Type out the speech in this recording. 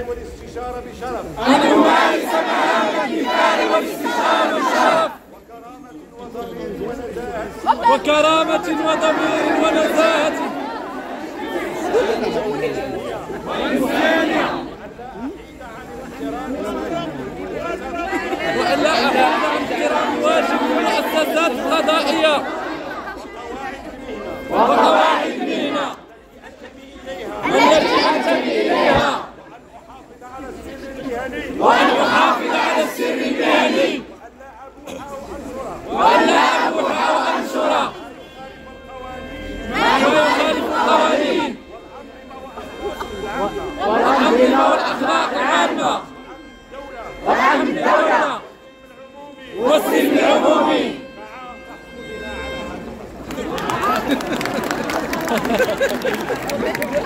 والاستشارة بشرف. أن نمارس مهام الدفاع والاستشارة بشرف. وكرامة وضمير ونزاهة. وألا أحد عن احترام واجب المؤسسات القضائية وقواعد المهنة التي أنتمي إليها، وأن أحافظ على السر المهني وألا أبوح أو أنشر ما يخالف القوانين والأنظمة والأخلاق العامة وأمن الدولة والسلم العمومي.